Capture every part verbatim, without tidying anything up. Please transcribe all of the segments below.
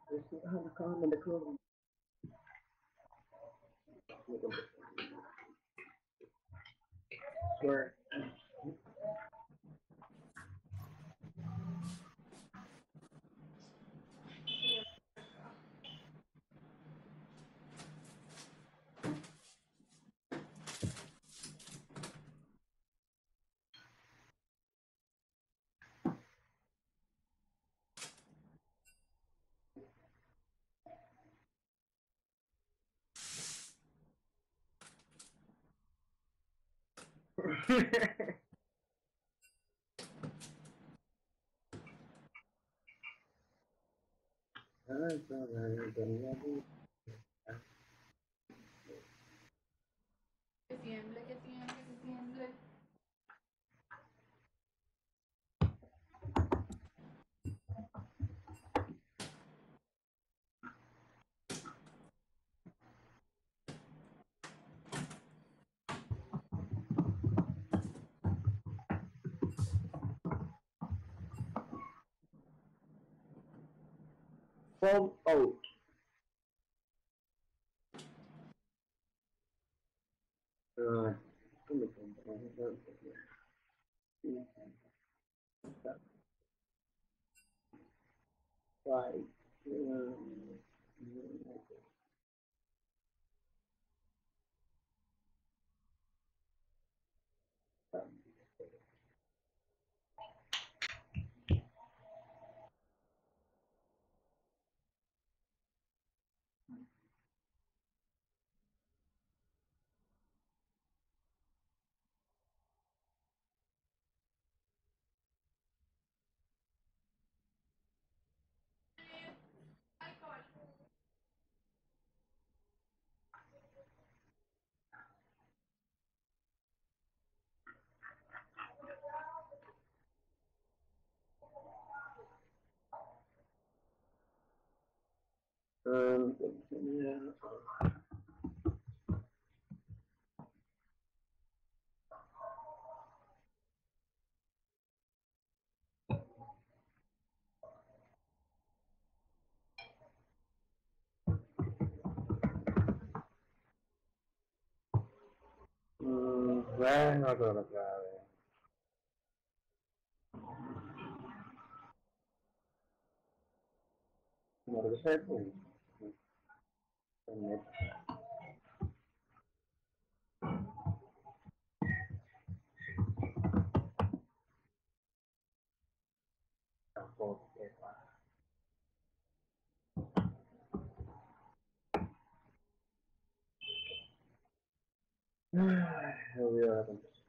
Han kan men det kommer. Sure. Que tiemble, que tiemble, que tiemble. From out. Uh, right. Um, um, mm, bueno, otra vez. Como que se pues, tampoco. Ay, olvidé la contestación.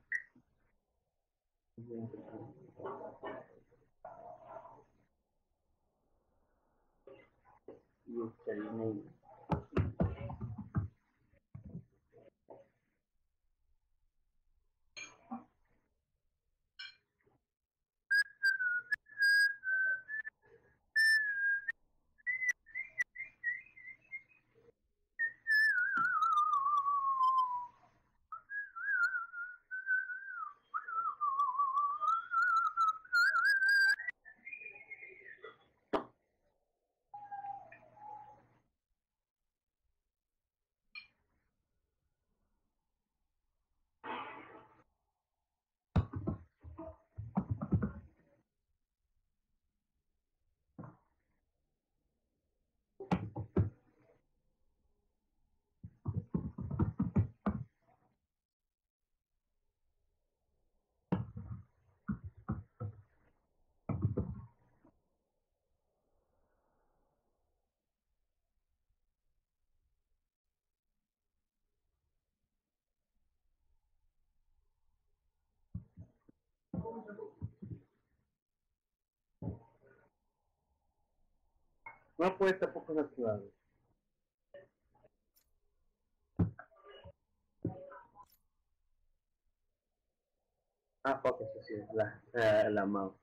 Username. No apuesta por cosas claves. Ah, porque eso sí es la, eh, la mouse.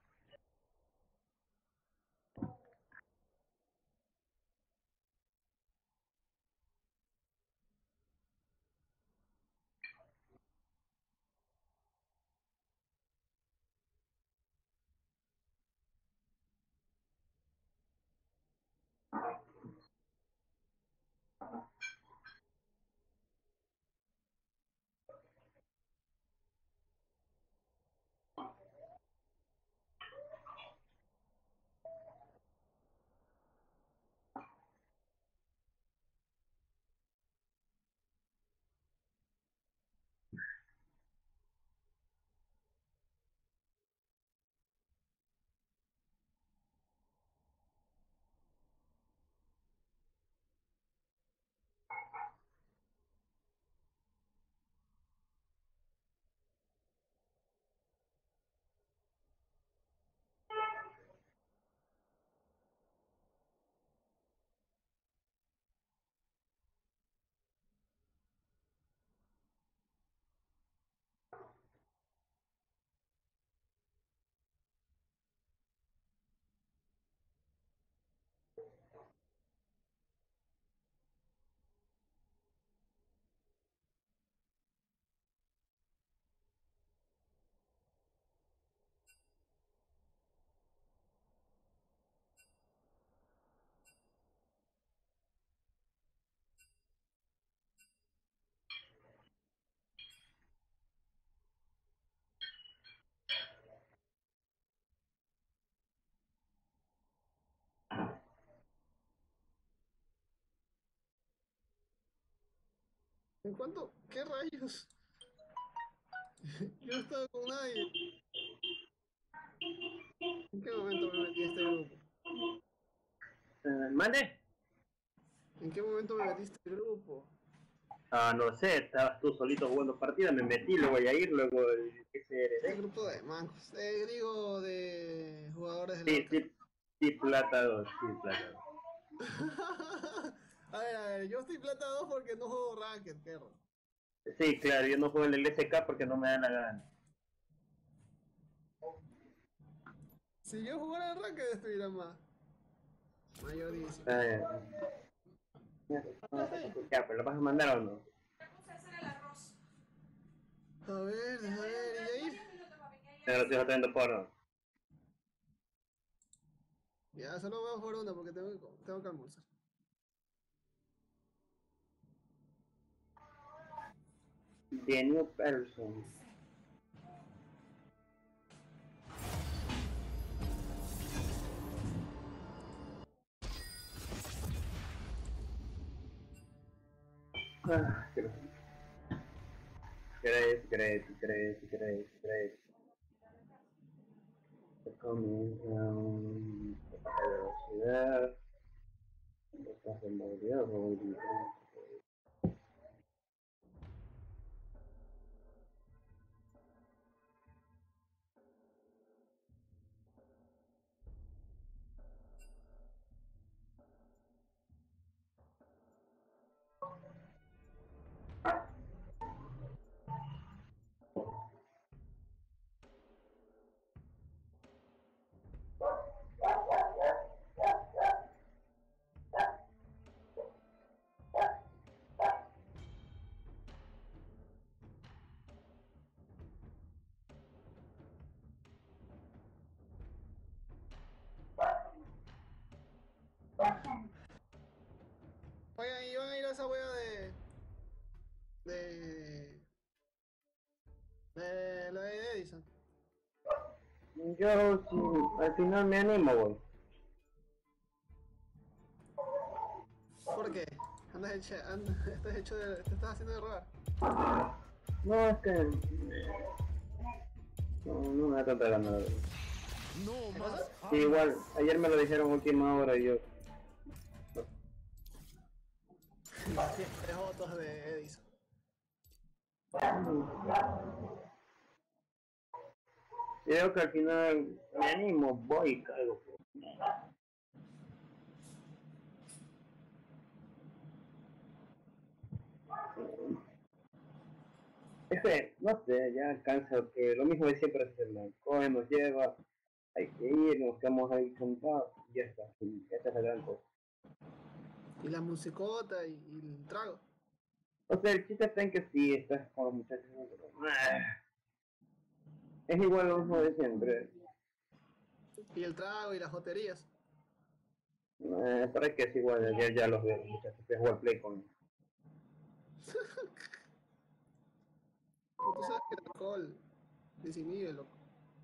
¿En cuánto? ¿Qué rayos? Yo no estaba con nadie. ¿En qué momento me metí a este grupo? Eh, ¿Mande? ¿En qué momento me metí a este grupo? Ah, no sé, estabas tú solito jugando partida, me metí, luego voy a ir, luego el Este S R D. grupo de mancos. Eh, digo, de jugadores del Sí, Orca. sí, sí, plata dos, sí, plata dos. A ver, a ver, yo estoy plata dos porque no juego Ranked, perro. Sí, claro, yo no juego en el S K porque no me da la gana. Si yo jugara Ranked estuviera más. Mayor dieciocho. Eh, ya, pero ¿lo vas a mandar o no? Me puse a hacer el arroz. A ver, a ver, ¿y ahí? Ya lo estoy teniendo porno. Ya, solo voy a jugar una porque tengo, tengo que almorzar. The new person. Ah, great, great, great, great, great. Coming, velocidad, detrás de movilidad, movilidad. Oigan, ¿y van a ir a esa wea de. de. de la de Edison? Yo sí, al final me animo, güey. ¿Por qué? Andas hecho, andas, estás hecho de, te estás haciendo de robar. No, es que... No, no me da tanta gana. Güey. ¿Qué pasa? Sí, igual, ayer me lo dijeron última hora y yo... Tres votos de Edison. Creo que al final me animo, voy y caigo. Es que, no sé, ya cansa, que lo mismo de siempre es el coge, nos lleva, hay que ir, nos quedamos ahí sentados, y ya está, y esa es la gran cosa. Y la musicota y, y el trago. O sea, el chiste está en que sí, estás con los muchachos, pero, ah, es igual lo mismo de siempre. Y el trago y las joterías. Eh, para que es igual, ya, ya los veo, muchachos, que jugar play con... Pero tú sabes que el alcohol desinhibe, loco.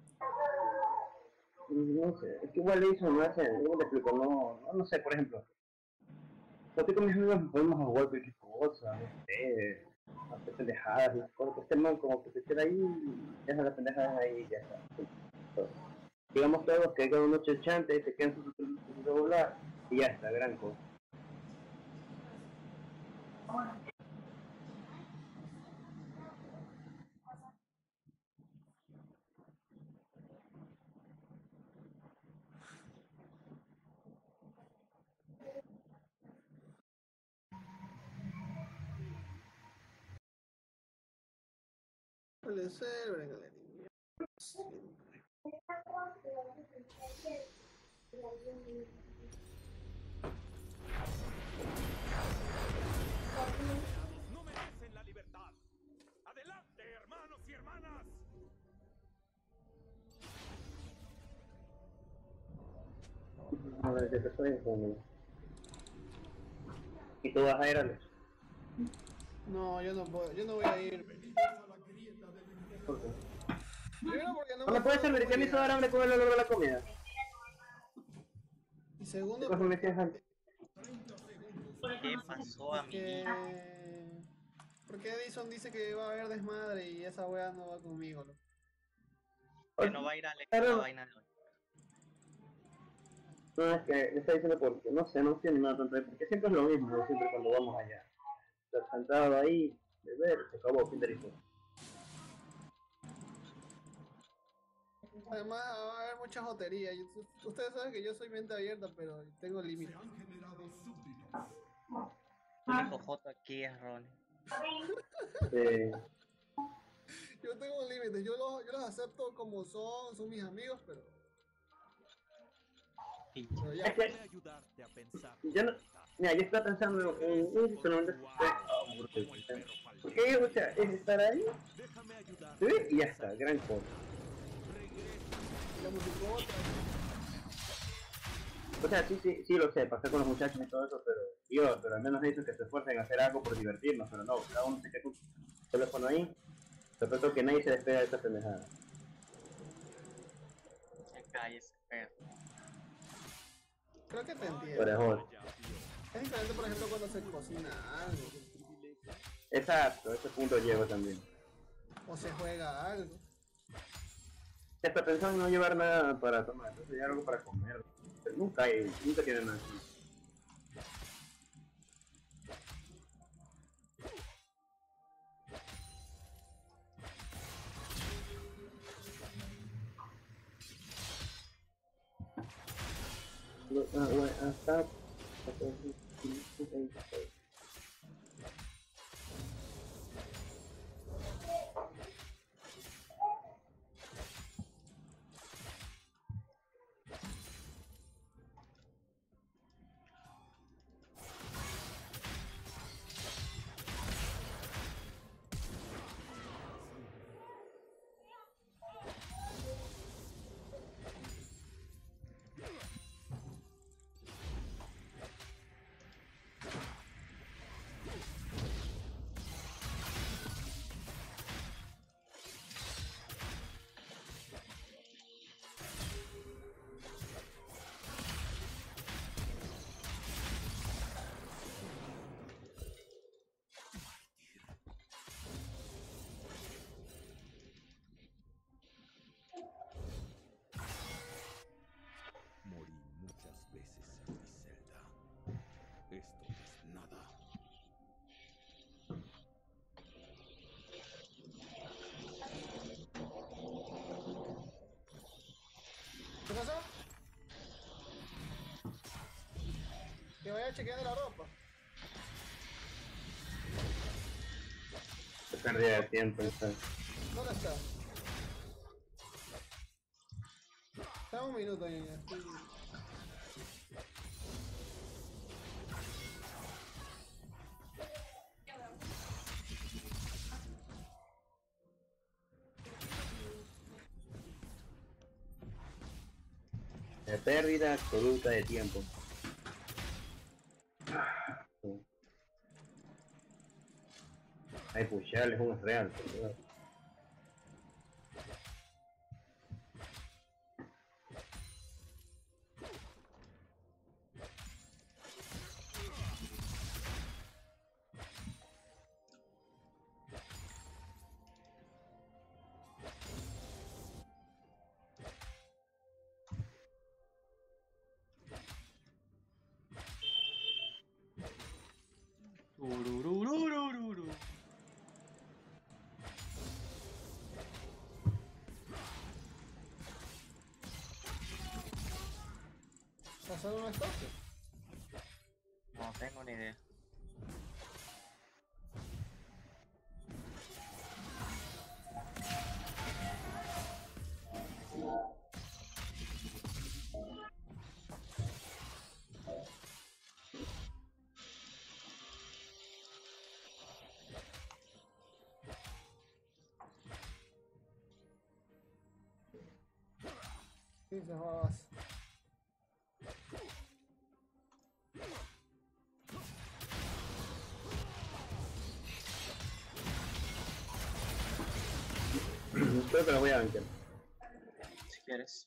No sé, es que igual eso no hace, ¿cómo te explico? No, no, no sé, por ejemplo, yo estoy con mis amigos podemos jugar cualquier cosa, no sé, hacer pendejadas, y cosas, este man como que se queda ahí, deja las pendejadas ahí y ya está. Digamos todos que cada noche chante y se quedan su su celular y ya está, gran cosa. Puede ser, venga, venga. No merecen la libertad. ¡Adelante, hermanos y hermanas! A ver, ¿qué te estoy diciendo? ¿Y tú vas a ir a los? No, yo no voy, yo no voy a ir. ¿Por qué? Primero porque no No me me puede acuerdo servir, cómo que me hizo dar llegar. hambre con el olor de la comida. Y ¿Qué segundo cosa me porque, decías antes? ¿Qué pasó, porque amiguito? Porque Edison dice que va a haber desmadre y esa wea no va conmigo, loco. Que no va a ir a leer Claro. la vaina de hoy. No, es que le está diciendo porque, no sé, no estoy animado tanto ahí, porque siempre es lo mismo, ¿no? Siempre cuando vamos allá. Estar sentado ahí, beber, se acabó, fin de la historia. Además va a haber mucha jotería. y u- Ustedes saben que yo soy mente abierta, pero tengo límites. El único joto aquí es Ronnie. Eh, Yo tengo límites, yo los, yo los acepto como son, son mis amigos, pero, Y pero ya. es que, Déjame ayudarte a pensar. yo no, mira, yo estaba pensando en un solamente porque, o sea, es estar ahí, Déjame ayudarte. se ve y ya está, gran cosa. Y la musicota, O sea, sí, sí, sí lo sé, pasé con los muchachos y todo eso, pero yo, pero al menos eso que se esfuercen a hacer algo por divertirnos, pero no, cada uno se queda con su teléfono ahí, trato que nadie se despega de esta pendejada. se cae ese perro. creo que te entiendo. Por ejemplo. Es diferente, por ejemplo, cuando se cocina algo, Exacto, a ese punto llego también. o se juega algo. Hasta pensando en no llevar nada para tomar, entonces llevar algo para comer. Pero nunca hay, nunca tienen nada así. Look, uh, wait, uh, stop. Morí muchas veces en mi celda. Esto no es nada. ¿Qué pasó? Que vaya chequeando la ropa. Qué pérdida de tiempo, ¿sabes? ¿Dónde está? Dame un minuto, niña. Estoy... De pérdida absoluta de tiempo. Ay, puchal, es un real. ¿Verdad? Ururururururu. ¿Pasaron un espacio? No tengo ni idea. Sí, se va. Creo que lo voy a vencer. Si quieres.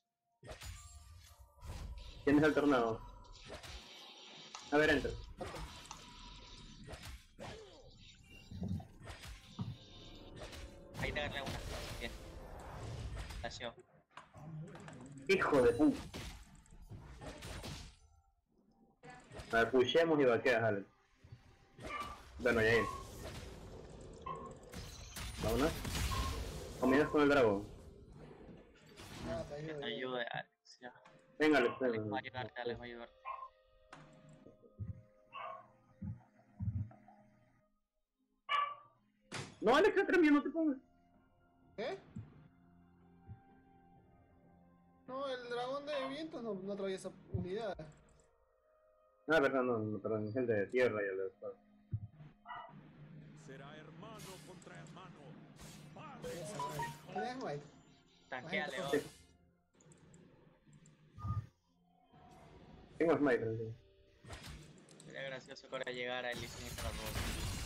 ¿Tienes el tornado? A ver, entra. pegarle a una. Bien. Flasheo. Hijo de puta. A ver, pushemos y vaqueas, Alex. Bueno, ya ir. Vámonos. Comidas con el dragón. Ah, te ayudo. Te ayude, Alex. Ya. Venga, Alex, Alex venga. va a ayudarte, Alex va a ayudarte. No, Alex, atrás mío, no te pongas. ¿Qué? No, el dragón de vientos no, no atraviesa unidades. Ah, perdón, no, no, perdón, es el de tierra y el de espacio. Será hermano contra hermano. Esa, güey. ¿Tienes Mike? Tanquea, León. Sí. Tengo smite, sí. Sería gracioso que ahora llegara el Lee Sin y te la robe.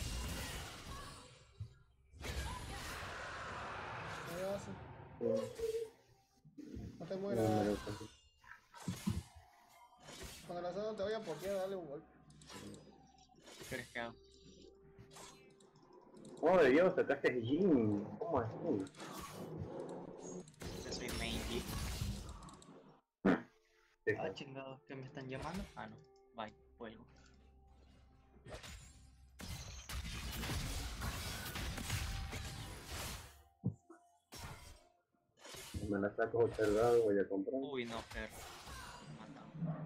¿Qué hace? Sí. No te No, mueras. no, no, no. Cuando la zona te vaya a pokear, dale un golpe. ¿Qué crees que hago? Oh, de Dios, sacaste Jin. ¿Cómo así? Yo soy main G. Sí, Ah, chingados, ¿que me están llamando? Ah, no. Bye, vuelvo. me la saco observado, voy a comprar. Uy, no, perro. Matado.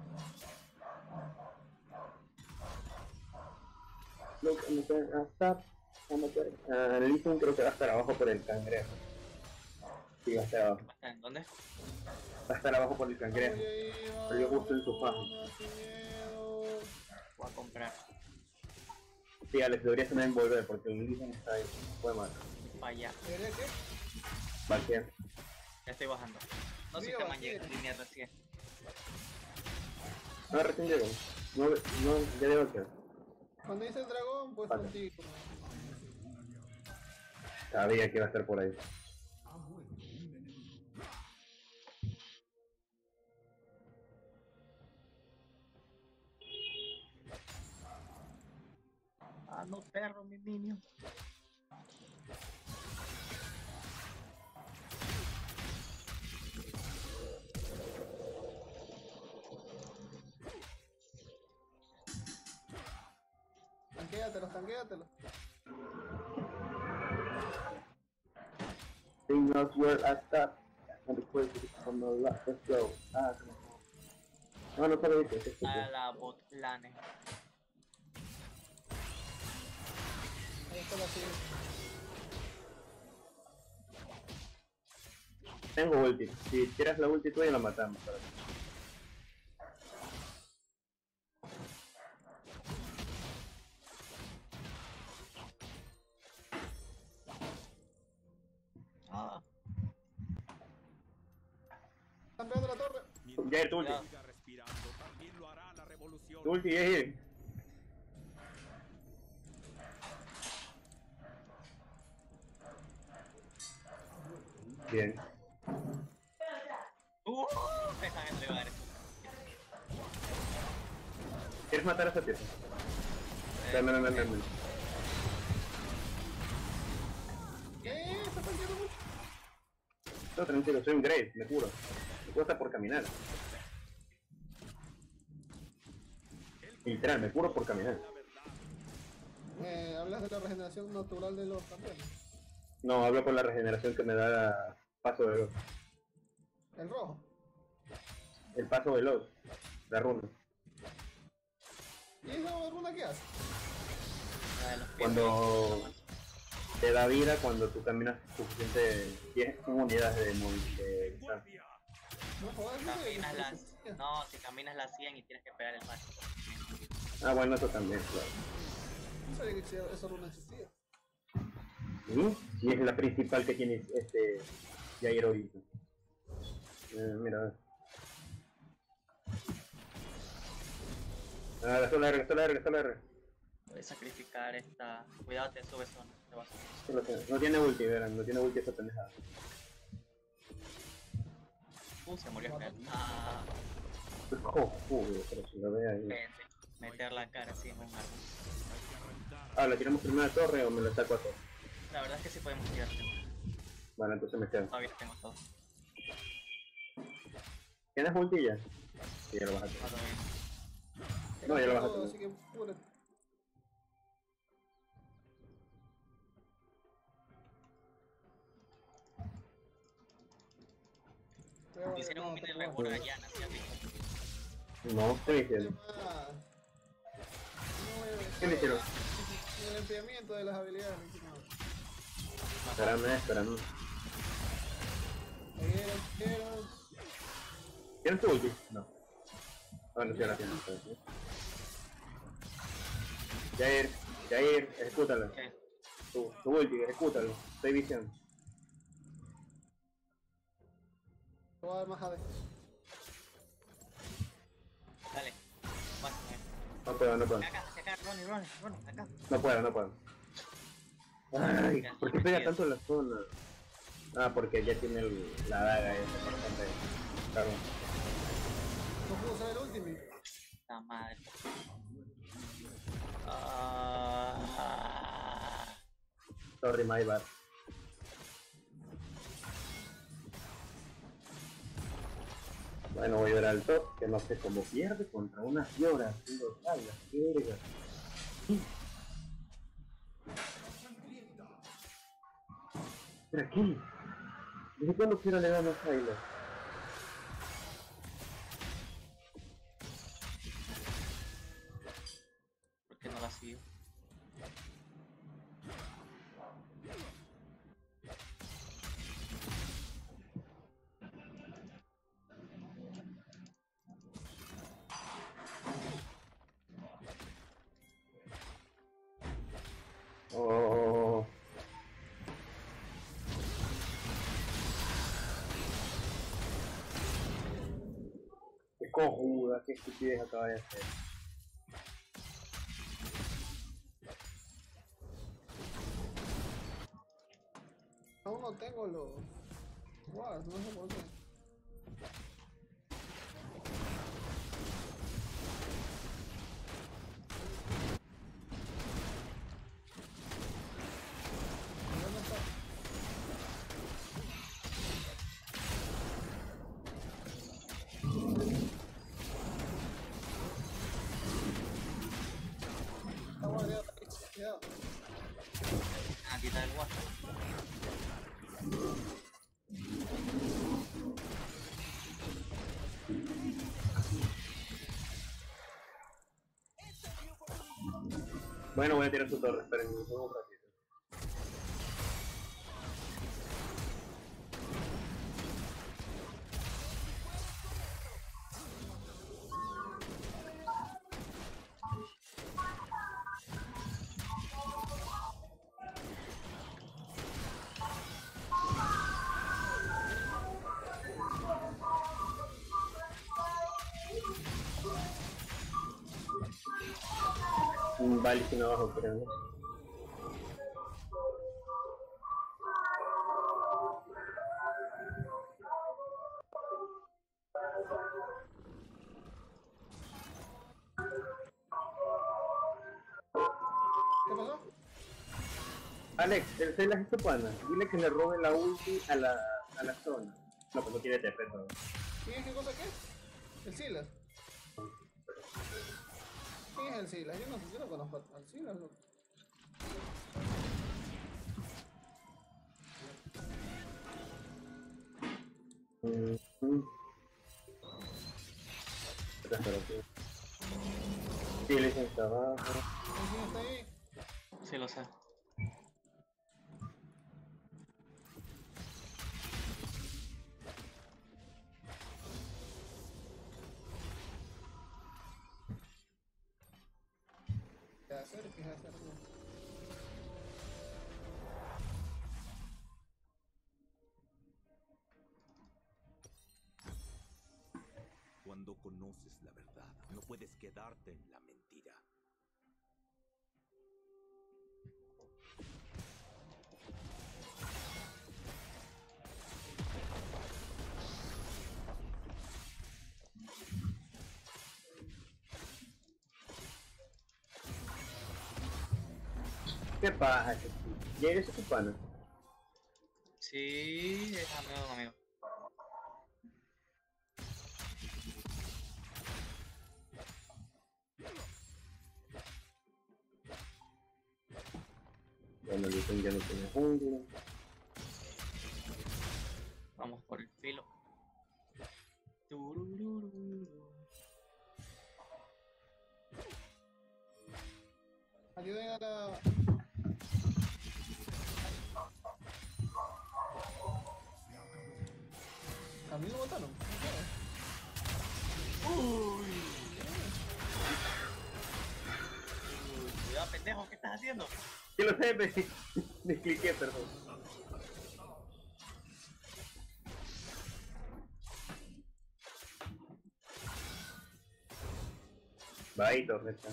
Look, I'm gonna stop. I'm gonna uh, Listen creo que va a estar abajo por el cangrejo. Sí, va a estar abajo. ¿Está en dónde? Va a estar abajo por el cangrejo. Oye, Pero yo justo en su página. sin miedo. Voy a comprar. Sí, Alex, deberías tener en volver porque el Listen está ahí. Fue mal. Vaya, ¿Debería qué? Vaquea. ya estoy bajando. No sé Digo, qué man aquí. llega, línea recién. No, recién llego. No, no, ya debo quedar. Cuando dice el dragón, pues Vale. contigo. Sabía que iba a estar por ahí. Ah, no, perro, mi niño. Tanquéatelos, tanquéatelos. Signals were at that. And the quick from the left. Let's go. Ah, no, no te lo dije. Es A la bot lane. Ahí está la siguiente. Tengo ulti. Si tiras la ulti tuya la matamos. Para ti. Ah, Están pegando la torre. Ya es tu ulti. Ya. Siga respirando, también lo hará la revolución. Tu ulti, ya es. Bien. uh, me están entregar. ¿Quieres matar a esa pieza? Dame, dame, dame, dame. ¿Qué? Está tanqueando mucho. No, tranquilo, soy un Grave, me curo. Me cuesta por caminar. Literal, me curo por caminar. Eh, hablas de la regeneración natural de los campeones. No, hablo por la regeneración que me da paso veloz. El rojo. El paso veloz. La runa. ¿Y esa runa qué hace? Una de los pies. Cuando te da vida, cuando tú caminas suficiente diez unidades de movimiento. ¡Guardia! No jodas, no sé, Caminas no las... sé. No, si caminas las cien y tienes que pegar el máximo. Ah, bueno, eso también, claro. No sabía que existía- esa runa existía. ¿Sí? Sí, es la principal que tiene este Jair ahorita. Eh, mira. Ah, la sola R, la sola R, la sola R. Voy a sacrificar esta... Cuidado, te sube zona. Te vas a subir. Sí, lo sé. No tiene ulti, verán, no tiene ulti esa pendejada. Uh, se murió Fer. Ah, Cojudo, pero si lo ve ahí. vente. Meter la cara así en un árbol. Ah, ¿la tiramos primero a torre o me la saco a torre? La verdad es que sí podemos tirarte. Bueno, entonces me quedo. Todavía tengo todo. ¿Tienes ulti ya? Sí, ya lo vas a No, tener. todavía. No, ya lo vas a Todo, tener. así que apúrate. Voy a guardar- Hicieron no, un mini te puedo reborn guardar. allá, ¿no? ¿Sí has visto? No, ¿qué me hicieron? Ah, no, eh, ¿Qué le hicieron? El enfriamiento de las habilidades. No. Espérame, espérame. Quiero, quiero. ¿Tienes tu ulti? No. Bueno, sí, ahora tienes. Jair, Jair, ejecútalo. ¿Qué? Tu, tu ulti, ejecútalo. Estoy visión. Te voy a dar más A D. Dale. Bueno, eh. No puedo, no puedo. Acá, hacia acá, Ronnie, Ronnie, Ronnie, acá. No puedo, no puedo. Ay, ¿por qué pega tanto en la zona? Ah, porque ya tiene el, la daga esa, por ejemplo. Claro. No puedo usar el ultimate. La madre. Ah. Sorry, my bad. Bueno, voy a ir al top, que no sé cómo pierde contra una Fiora haciendo salgas, qué verga. ¿Pero qué? ¿Desde cuándo Fiora le dan a Sylar? ¿Por qué no la sigo? Oh. Qué cojuda, qué estupidez acaba de hacer. Aún no tengo los wards, no sé por qué. ¿Dónde está? Está guardado ahí, cuidado. Ah, quita el WhatsApp. Bueno, voy a tirar su torre, esperen un ratito. Un Vale sin abajo, creo. ¿Qué pasó? Alex, el Celas es tu pana. Dile que le robe la ulti a la, a la zona. No, pues no tiene T P todo. ¿Quién es qué cosa qué? El Silas. ¿Quién es el Silas? Yo no, yo no conozco al Silas. Loco. Mm, mm. Espera, espera, espera. Sí, le dicen está abajo. ¿Quién está ahí? Sí, lo sé. ¿Qué hacer? ¿Qué hacer? Cuando conoces la verdad, no puedes quedarte en la mentira. ¿Qué pasa? ¿Ya eres tu pana? Sí. sí, es amigo de un amigo. Bueno, yo tengo, ya no tengo jungla. Vamos por el filo. Tururururu. Ayuden a la... ¿A mí lo botaron? Cuidado, pendejo, ¿qué estás haciendo? Sí lo sé, me, me cliqué, perdón. Va ahí, torreta.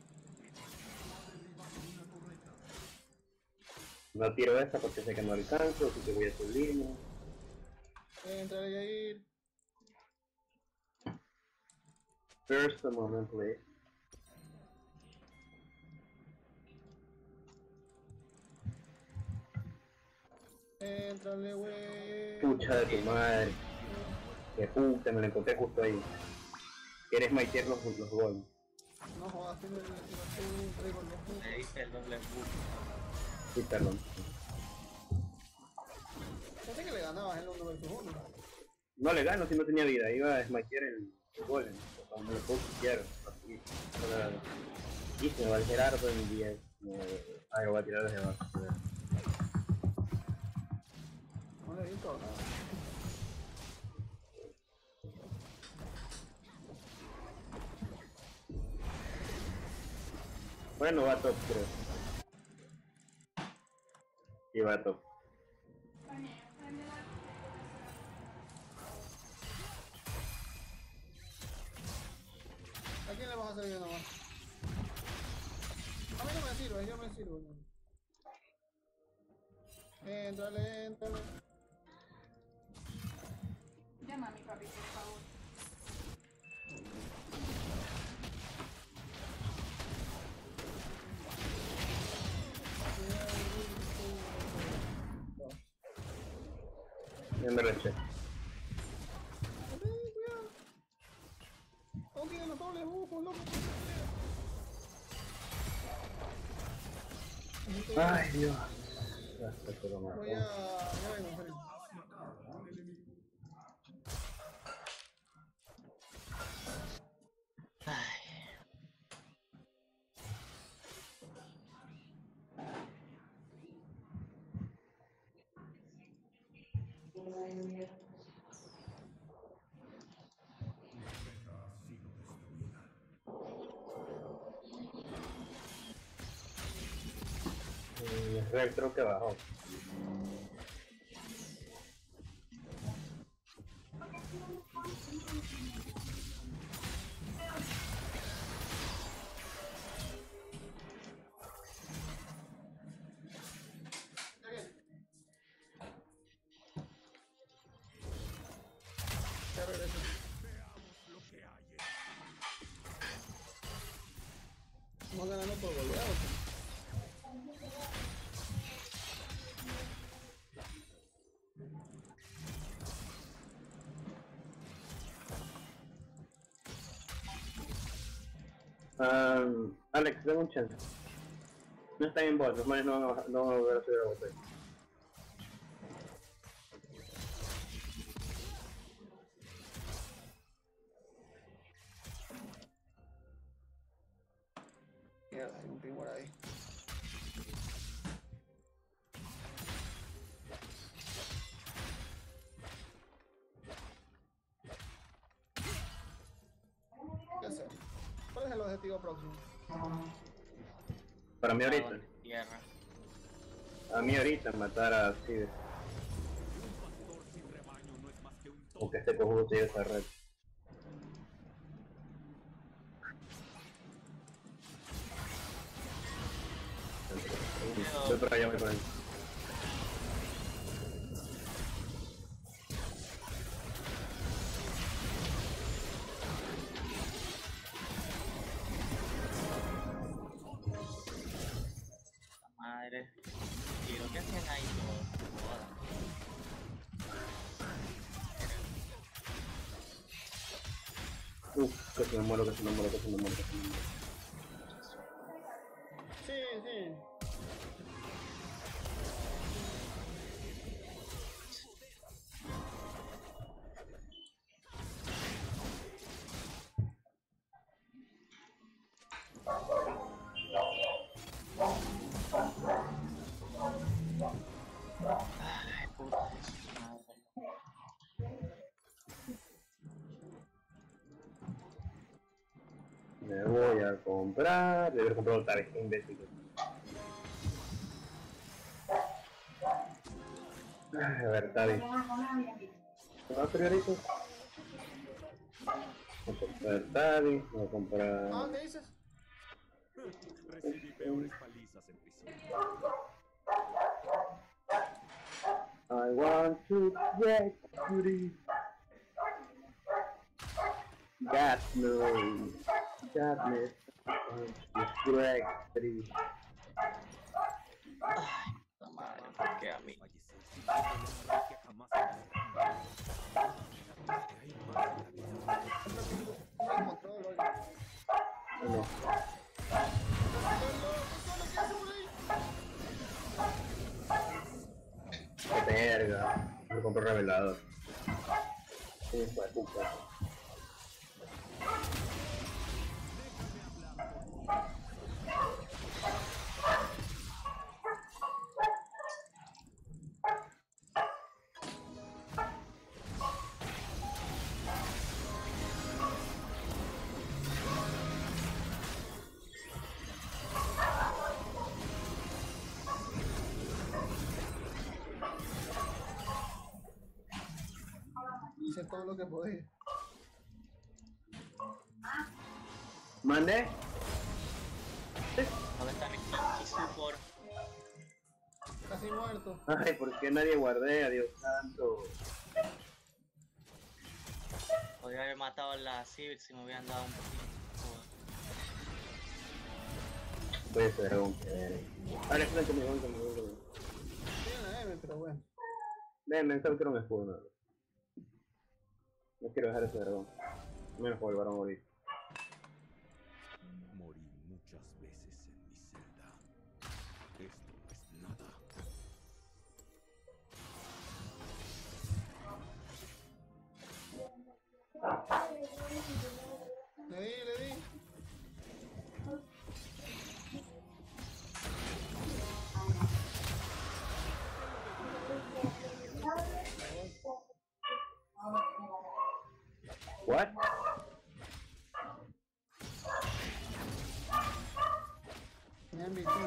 No tiro esta porque sé que no alcanzo, así que voy a subirme. Entra y ahí. First a moment, please. Entrale, wey. Pucha de tu madre. Que puta, me lo encontré justo ahí. ¿Quieres maitear los, los goles? No jodas, tiene el rey con los puntos. Le hice el doble bug. Sí, perdón. Pensé que le ganabas en uno versus uno. No le gano si no tenía vida, iba a smitear el, el golem. Cuando me puedo quiero. Así. Para... Y se me va el Gerardo en diez. No... Ah, lo voy a tirar desde abajo. No le di todo, nada. Bueno, va a top, creo. Sí, va a top. ¿A quién le vas a servir nomás? A mí no me sirve, yo me sirvo. ¿No? Entrale, entrale. Llama a mi papi, por favor. Ya me reché. Cuidado. ¿Cómo tienen los dobles ojos, loco? Ay, Dios. Ya, esto lo mato. Voy a... Ya vengo, esperen. Mm, Retro que bajó. Ya regreso. Vamos ganando por goleado. Um, Alex, dame un chance. No está en bot, los manes no van a, bajar- no van a volver a subir a bot. Mierda, hay un primor ahí. ¿Qué hacer? ¿Cuál es el objetivo próximo? Para mí ahorita. Dragón de tierra. A mí ahorita matar a Ciber. Un pastor sin rebaño no es más que un O que este cojudo se lleve esa red. Yo para allá voy con él. La madre. ¿Y lo que hacen ahí todos? Joda. Casi me muero, casi me muero, casi me muero, casi me muero. Sí, sí. Ay, puta de su madre. Me voy a comprar. Debería comprar otra vez, qué imbécil. Ay, a ver, Tavi. ¿No prioritos? Voy a comprar Tavi, voy a comprar. Ah, ¿qué dices? Recibí peores palizas en prisión. I want to get beauty. God knows. Godness. Greg three. Ay, puta madre, ¿por qué a mí? Fallecer sin la que jamás hay más en la vida. No lo controlo, oye. No. Qué verga. Me compré revelador. Sí, fue puta. Hice todo lo que podía. ¿Mande? ¿Dónde está mi pinche support? Casi muerto. Ay, ¿por qué nadie guardé? Dios santo. Podría haber matado a la Civil si me hubieran dado un poquito. Puede ser algo que ver. Ahora es que conmigo, conmigo, conmigo. Tiene una M, pero bueno. Ven, ven, solo quiero un escudo, no. No quiero dejar ese dragón. Menos por el varón morir. Morí muchas veces en mi celda. Esto no es nada. Le di, le di. What? Me han visto.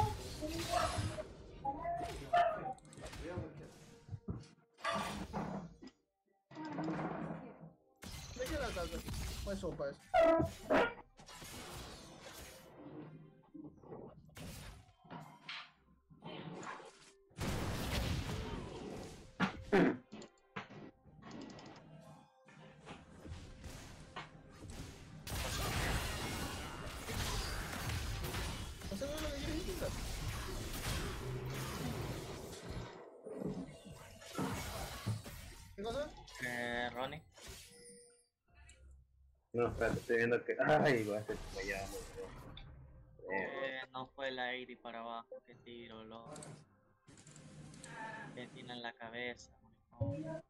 ¿De qué la casa? Fue sopa eso. ¿Estás seguro de lo que quieres intentar? ¿Qué cosa? Eh, Ronnie. No, espérate, estoy viendo que. Ay, voy a hacer allá. Eh, no fue la ochenta para abajo, que tiro, loco. Que tiene en la cabeza, no.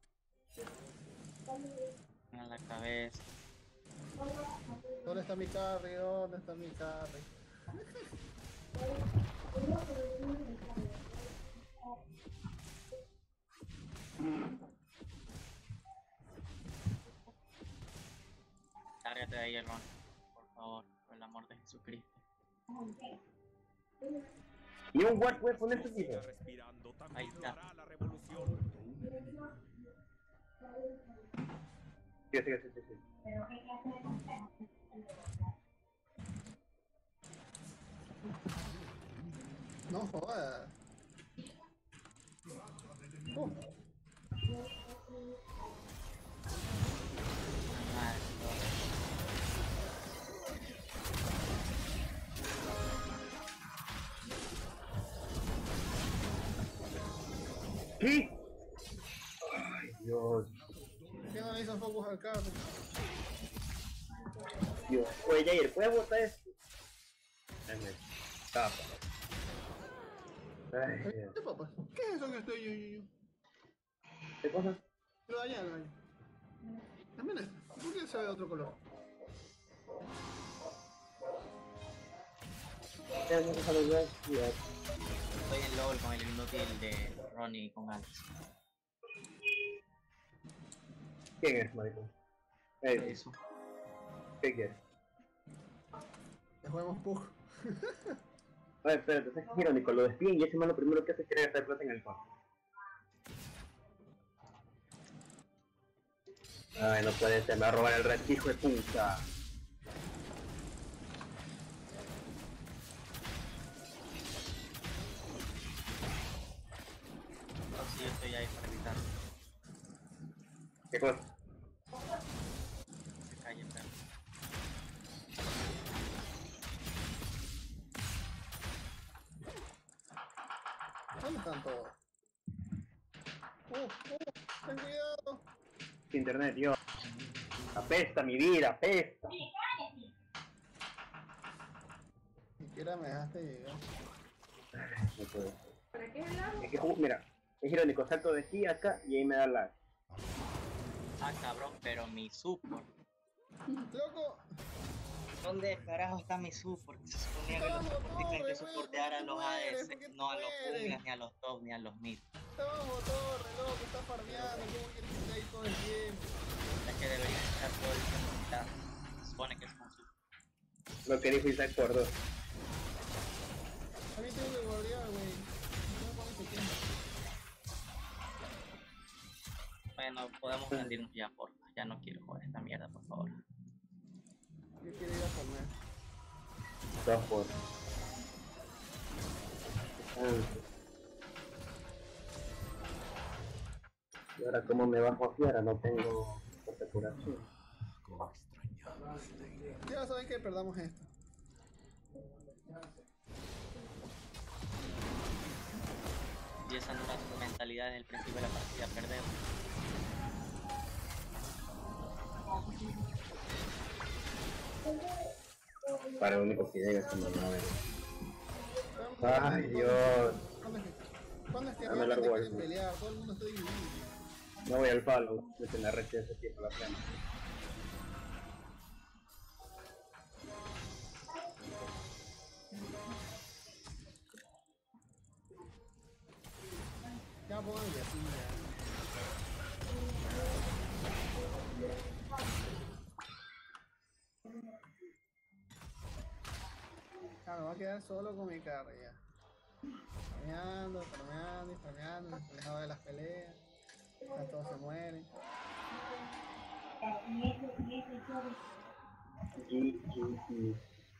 En la cabeza. ¿Dónde está mi carry? ¿Dónde está mi carry? Lárgate de ahí, Ronnie. Por favor, por el amor de Jesucristo. Ni un guard puede poner su tipo. Siga respirando, Ahí también lo está. hará la revolución. Sí, sí, sí, sí, sí. No jodas. Uh, Madre, ¿Qué? Ay, Dios. ¿Qué no le hizo focus al carry? Dios. Oye, Jair, ¿puedes botar esto? Ay, me tapa. Ay, Dios. ¿Qué papá? ¿Qué es eso que estoy yo, yo, yo? ¿Qué cosa? Lo de allá, lo de allá. También es. ¿Por qué se ve de otro color? Ya, no te sale ya, ya. Estoy en LOL con el inútil de Ronnie con Alex. ¿Quién es, marico? ¿Qué Ey, hizo? ¿qué quieres? Le jugamos poco. Oye, espérate, es irónico, lo despiden y ese man lo primero que hace es querer gastar plata en el pan. Ay, no puede ser, me va a robar el red, hijo de puta. No, sí, yo estoy ahí para evitar ¿Qué cosa? que se calle, pero... ¿Dónde están todos? ¡Uh! ¡Uh! ¡Ten cuidado! Internet, Dios. Apesta mi vida, apesta. Ni siquiera me dejaste llegar. No puede ser. ¿Para qué es el agua? Es que, ju- mira, es irónico, salto de aquí a acá y ahí me da la... Ah, cabrón, pero mi support. ¡Loco! ¿Dónde carajo está mi support? Se suponía que los supports tienen que soportear a los A D C, no a los junglas, ni a los top, ni a los mid. Estamos, torre, loco, está farmeando. ¿Cómo quieres que esté ahí todo el tiempo? Es que deberían estar todo el tiempo en mitad. Se supone que es con support. Lo que dijo Isaac por dos. A mí tengo que guardiar, güey. No me pones tiempo. Bueno, podemos rendirnos ya, porfa. Ya no quiero jugar esta mierda, por favor. Yo quiero ir a comer. Dos por... Ah. Y ahora, ¿cómo me bajo a fiera? No tengo curación. Cómo extrañamos la idea. Ya saben que perdamos esto. Y esa no era su mentalidad desde el principio de la partida, perdemos. Para el único que llega es cuando no ve. Ay, Dios. ¿Cuándo es que, ¿cuándo es que Dame realmente largo quieren algo. pelear? Todo el mundo está dividido. No voy al palo, me tengo la recha de ese tiempo la pena. Ya pongan el así ya. Ya me voy a quedar solo con mi carro ya. Farmeando, farmeando y farmeando, alejado de las peleas. Ya todos se mueren. G, G, G.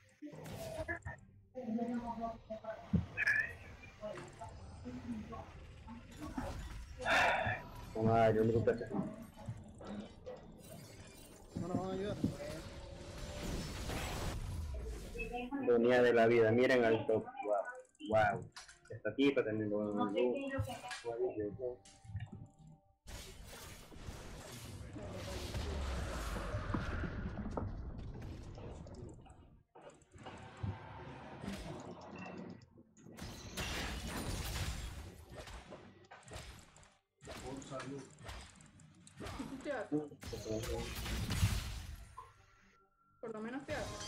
Ay, yo me gusta hacer. No nos van a ayudar. Ironía de la vida, miren al top. Wow, wow. Esta tipa también lo van a ver. Te hace. Por lo menos te hace.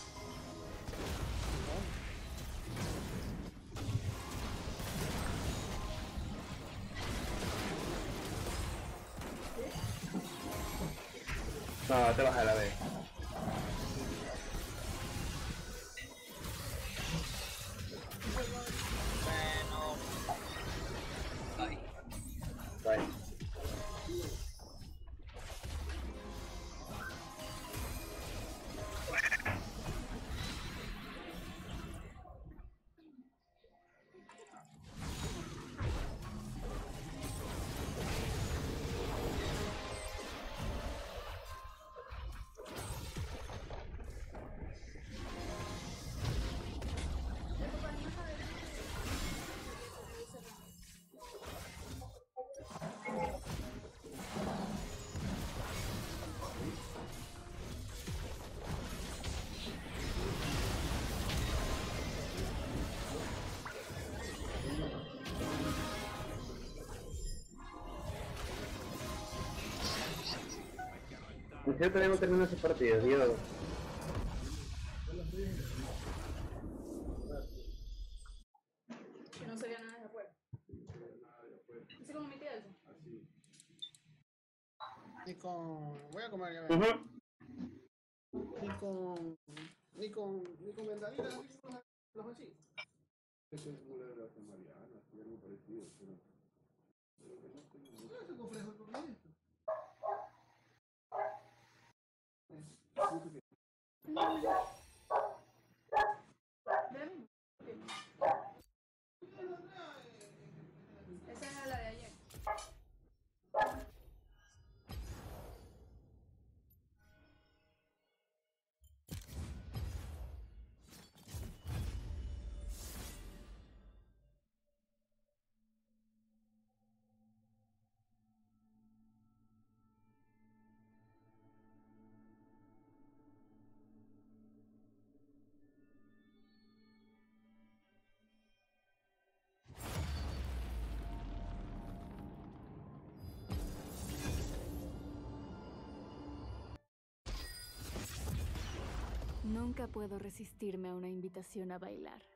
No, te vas a la vez. Bueno. Ay. Bye. En serio todavía no termino ese partido, Dios. Que no sabía nada de afuera. ¿Hice con mi tía eso? Ni con. Voy a comer ya. Uh ven. -huh. Ni con. Ni con. Ni con vendalinas, ni con los, los así. Ese es como la de las Marianas, y algo parecido, pero. Pero que no tengo mucho. No, ese complejo es con esto. Ven. Esa es la de ayer. Nunca puedo resistirme a una invitación a bailar.